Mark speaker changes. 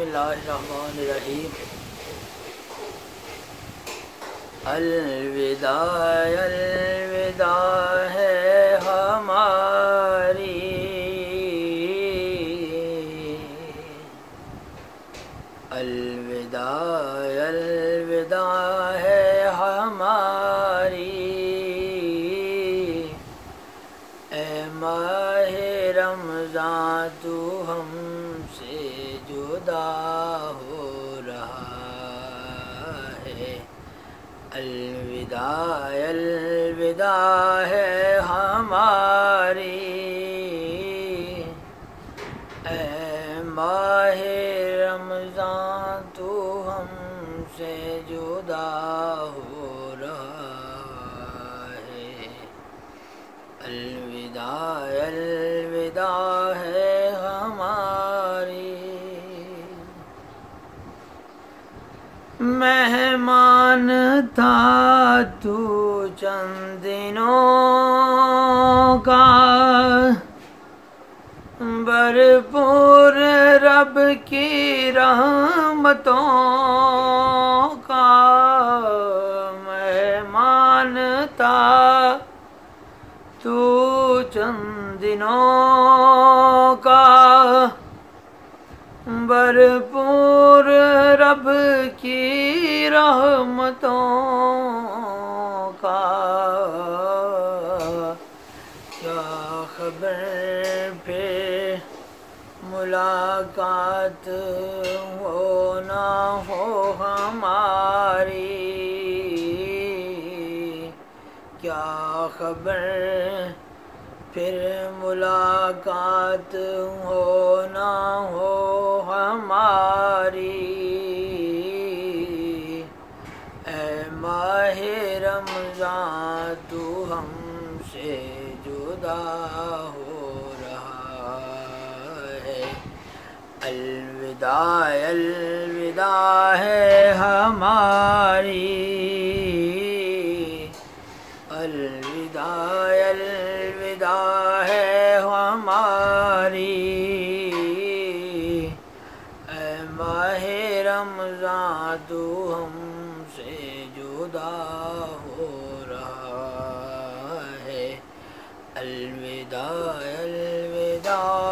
Speaker 1: Bismillahirrahmanirrahim. الوداع الوداع ہے ہماری، الوداع الوداع ہے ہماری، اے ماہ رمضان تو ہم سے جدا ہو رہا ہے، الوداع الوداع ہے ہماری، اے ماہ رمضان تو ہم سے جدا ہو رہا ہے، الوداع الوداع ہے ہماری۔ مہمان تھا تو چند دنوں کا، بھرپور رب کی رحمتوں کا، مہمان تھا تو چند دنوں کا، بھرپور رب کی رحمتوں کا، کیا خبر پھر ملاقات ہو نہ ہو ہماری، کیا خبر پھر ملاقات ہو نہ ہو ہماری، اے ماہ رمضان تو ہم سے جدا ہو رہا ہے، الوداع الوداع ہے ہماری، الوداع الوداع ہے ہماری، اے ماہ رمضان تو ہم سے جدا ہو رہا ہے، الوداع الوداع